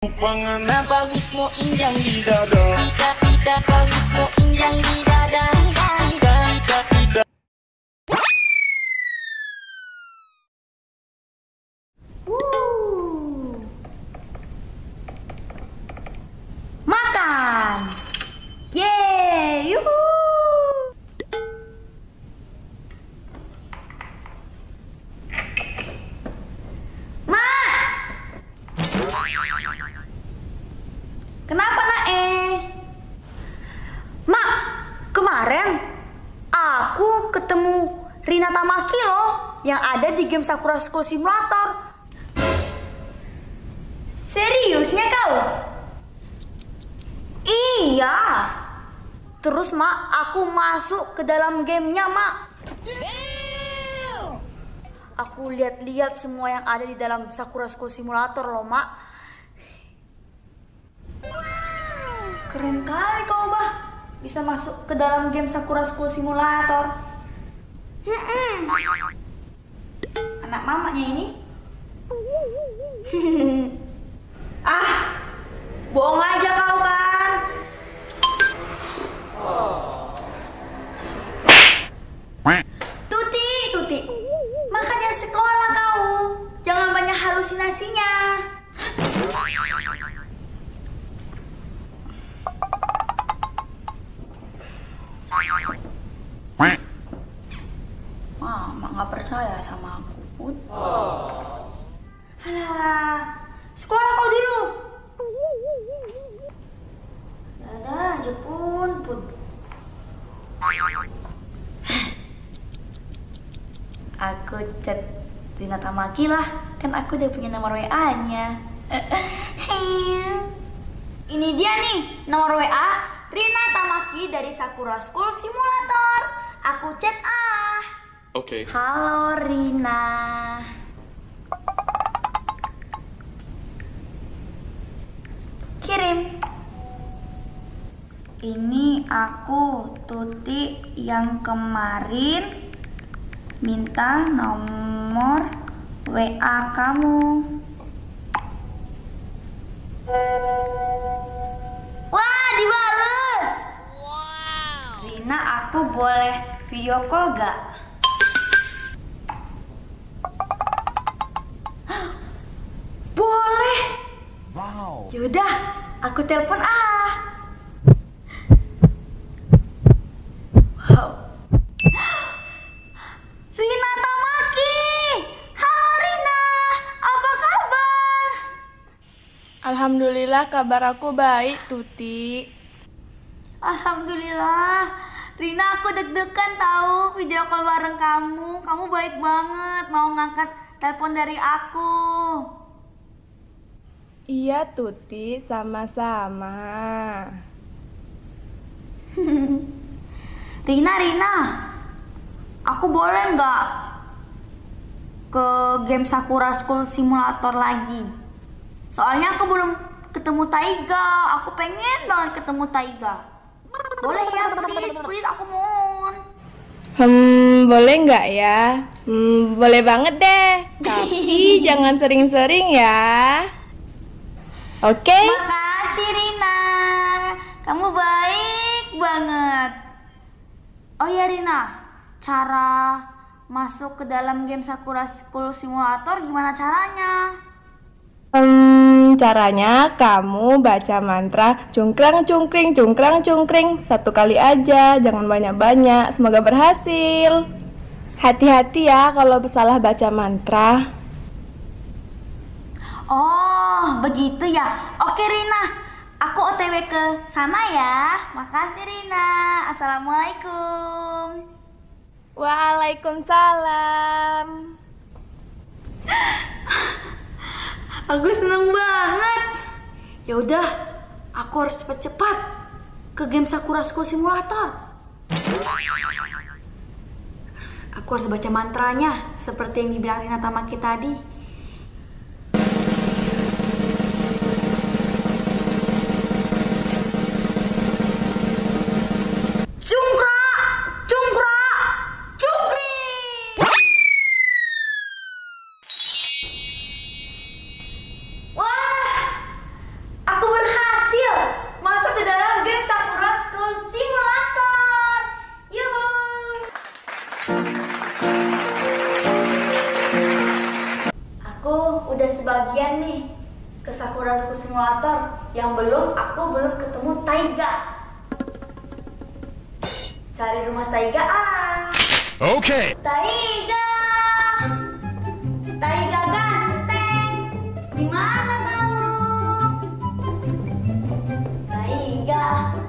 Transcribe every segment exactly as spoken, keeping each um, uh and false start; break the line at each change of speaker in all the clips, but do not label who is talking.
Pengennya bagus mau injang di dada. Tidak, tidak bagus mau injang di dada. Tidak, tidak, tidak, tidak.
Wuh. Makan. Yeay, yuhu. Kenapa nak eh? Mak, kemarin aku ketemu Rina Tamaki loh yang ada di game Sakura School Simulator. Seriusnya kau? Iya. Terus mak, aku masuk ke dalam gamenya mak. Aku lihat-lihat semua yang ada di dalam Sakura School Simulator loh mak. Keren kali kau bah, bisa masuk ke dalam game Sakura School Simulator. Hmm, anak mamanya ini. Ah, bohong aja kau kan. Tuti, Tuti, makanya sekolah kau, jangan banyak halusinasinya. Mama nggak percaya sama aku, Put. Alah, sekolah kau dulu. Dadah aja pun, Put. Aku chat Rina Tamaki lah, kan aku udah punya nomor W A-nya. Ini dia nih, nomor W A Rina Tamaki dari Sakura School Simulator. Aku chat ah.
Oke. Okay.
Halo Rina. Kirim. Ini aku Tuti yang kemarin minta nomor W A kamu. Wah, dibales. Wow. Rina, aku boleh video call gak? Boleh. Wow. Yaudah, aku telepon ah. Wow. Rina Tamaki. Halo Rina, apa kabar?
Alhamdulillah kabar aku baik, Tuti.
Alhamdulillah. Rina, aku deg-degan tahu video call bareng kamu. Kamu baik banget mau ngangkat telepon dari aku.
Iya, Tuti, sama-sama.
Rina, Rina, aku boleh nggak ke game Sakura School Simulator lagi? Soalnya aku belum ketemu Taiga. Aku pengen banget ketemu Taiga. Boleh ya, please, please, aku mohon.
Hmm, boleh nggak ya? Hmm, boleh banget deh. Tapi jangan sering-sering ya. Oke? Okay?
Makasih Rina, kamu baik banget. Oh ya Rina, cara masuk ke dalam game Sakura School Simulator gimana caranya?
Hmm, caranya kamu baca mantra cungkrang cungkring cungkrang cungkring satu kali aja, jangan banyak-banyak. Semoga berhasil. Hati-hati ya kalau salah baca mantra.
Oh, begitu ya. Oke Rina, aku O T W ke sana ya. Makasih Rina. Assalamualaikum.
Waalaikumsalam.
Aku seneng banget. Ya udah, aku harus cepet-cepet ke game Sakura School Simulator. Aku harus baca mantranya seperti yang dibilang Rina Tamaki tadi. Cungkra, cungkra, cungkri. sebagian nih ke Sakura School Simulator. Yang belum, aku belum ketemu Taiga. Cari rumah Taiga ah.
Oke. Okay.
Taiga, Taiga ganteng, di mana kamu? Taiga.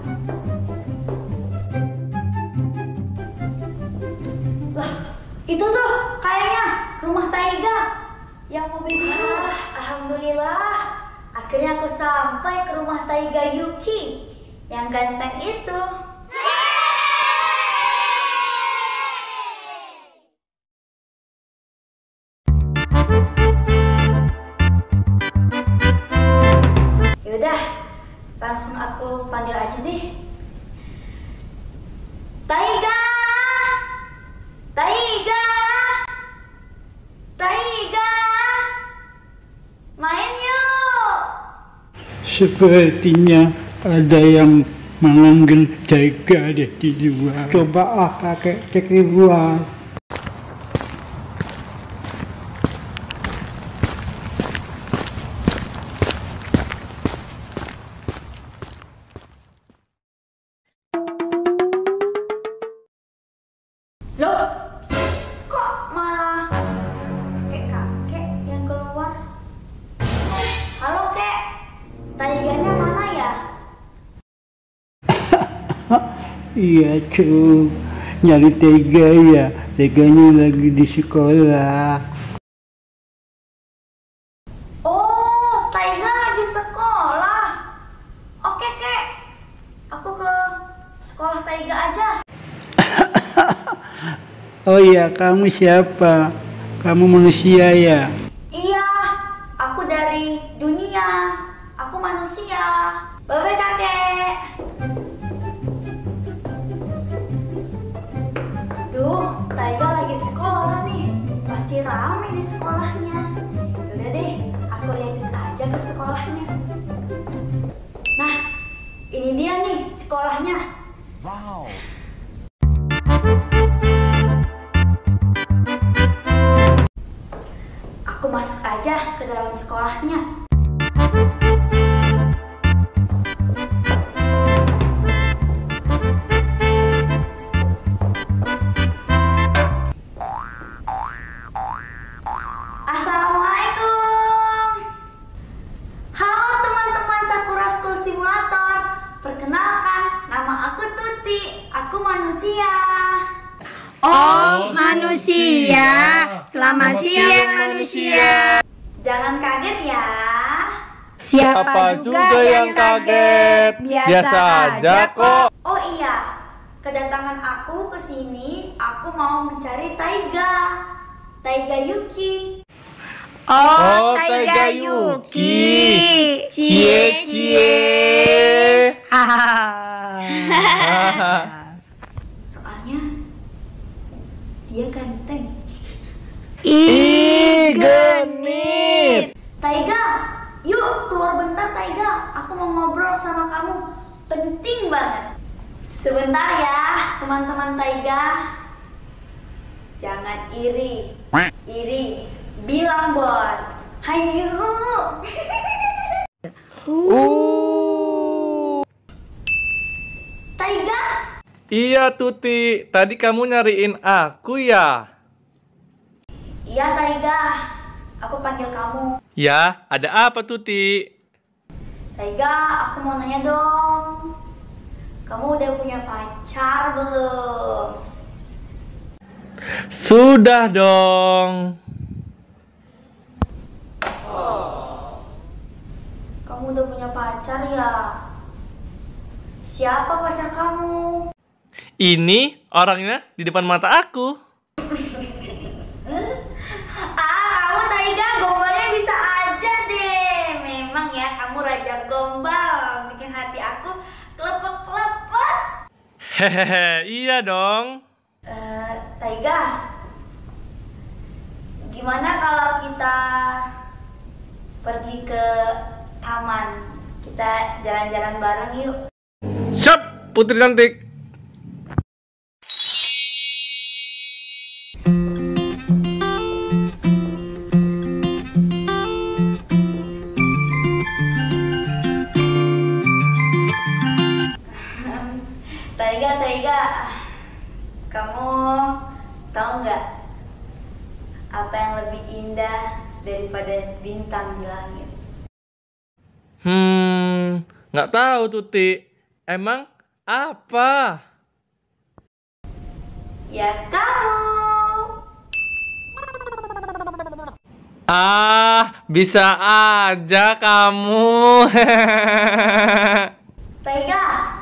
Wah, itu tuh kayaknya rumah Taiga yang mobil biru. Ah, alhamdulillah, akhirnya aku sampai ke rumah Taiga Yuki yang ganteng itu. Yaudah, langsung aku panggil aja deh. Taiga, Taiga, Taiga, main yuk.
Sepertinya ada yang memanggil Taiga ada di luar. Coba ah kakek cek di luar.
Loh, kok malah kakek-kakek yang keluar? Halo kek, Taiganya mana ya?
Iya cu, nyari Taiga ya. Taiganya lagi di sekolah.
Oh, Taiga lagi sekolah. Oke kek, aku ke sekolah Taiga aja.
Oh iya, kamu siapa? Kamu manusia ya?
Iya, aku dari dunia. Aku manusia. Bye-bye kakek. Duh, Taiga lagi sekolah nih. Pasti rame di sekolahnya. Yaudah deh, aku liatin aja ke sekolahnya. Nah, ini dia nih sekolahnya.
Wow.
Aku masuk aja ke dalam sekolahnya. Assalamualaikum. Halo teman-teman Sakura School Simulator. Perkenalkan, nama aku Tuti. Aku manusia.
Oh, manusia. Selamat siang, manusia.
Jangan kaget ya.
Siapa juga yang kaget? Biasa aja kok.
Oh iya, kedatangan aku ke sini, aku mau mencari Taiga. Taiga Yuki.
Oh, Taiga Yuki. Cie cie.
Soalnya dia ganteng.
Ih, genit.
Taiga, yuk keluar bentar Taiga. Aku mau ngobrol sama kamu. Penting banget. Sebentar ya, teman-teman Taiga. Jangan iri. Iri. Bilang bos. Hayu.
Uh.
Taiga.
Iya Tuti, tadi kamu nyariin aku ya?
Iya Taiga, aku panggil kamu.
Ya, ada apa Tuti?
Taiga, aku mau nanya dong. Kamu udah punya pacar belum?
Sudah dong.
Kamu udah punya pacar ya? Siapa pacar kamu?
Ini orangnya di depan mata aku.
Ah, kamu Taiga gombalnya bisa aja deh. Memang ya, kamu raja gombal. Bikin hati aku kelepek-kelepek.
Hehehe, iya dong.
Eh, Taiga, gimana kalau kita pergi ke taman? Kita jalan-jalan bareng yuk.
Siap, putri cantik.
Taiga, kamu tahu nggak apa yang lebih indah daripada bintang di langit?
Hmm, nggak tahu Tuti. Emang apa?
Ya kamu.
Ah, bisa aja kamu.
Taiga,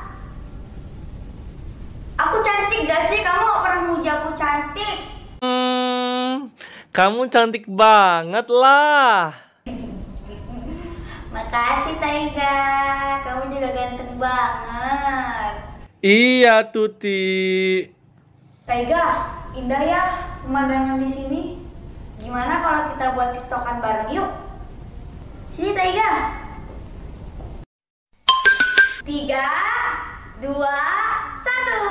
aku cantik gak sih? Kamu gak pernah muji aku cantik.
Hmm, kamu cantik banget lah.
Makasih Taiga, kamu juga ganteng banget.
Iya Tuti.
Taiga, indah ya pemandangan di sini. Gimana kalau kita buat tiktokan bareng yuk? Sini Taiga. Tiga, dua, satu.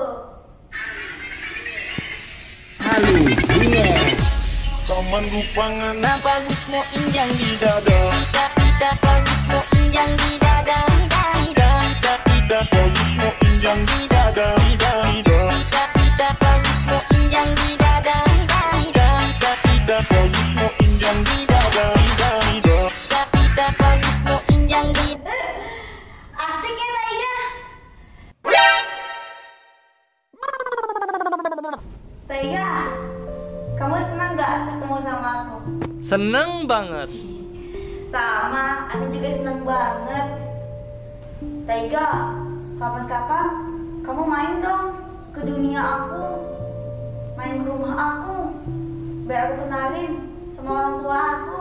Halo, bunga.
Taman rupangan bagus mau injang di dada. Tidak bagus mau injang di dada. Tidak tidak bagus mau injang di dada. Tidak tidak bagus mau injang di dada. Tidak tidak bagus mau injang di dada. Tidak tidak bagus mau injang di dada.
Asik ya Taiga. Taiga, kamu senang gak ketemu sama aku?
Seneng banget.
Sama, aku juga senang banget. Taiga, kapan-kapan kamu main dong ke dunia aku. Main ke rumah aku. Biar aku kenalin sama orang tua aku.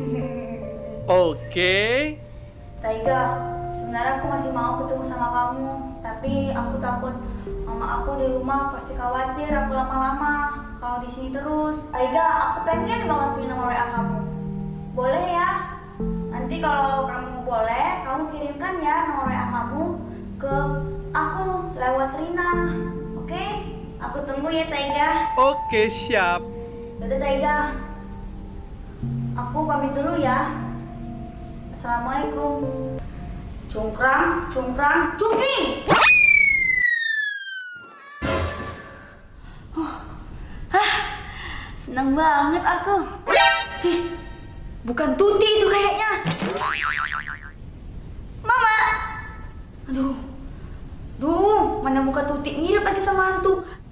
Oke.
Taiga, sebenarnya aku masih mau ketemu sama kamu. Tapi aku takut mama aku di rumah pasti khawatir aku lama-lama kalau di sini terus. Taiga, aku pengen banget punya nomor W A kamu. Boleh ya? Nanti kalau kamu boleh, kamu kirimkan ya nomor W A kamu ke aku lewat Rina. Oke? Aku tunggu ya Taiga.
Oke, siap.
Dadah Taiga. Aku pamit dulu ya. Assalamualaikum. Cungkrang, cungkrang, cungkring. Huh. Hah, senang banget aku. Ih, bukan Tuti itu kayaknya. Mama. Aduh. Duh, mana muka Tuti mirip lagi sama hantu.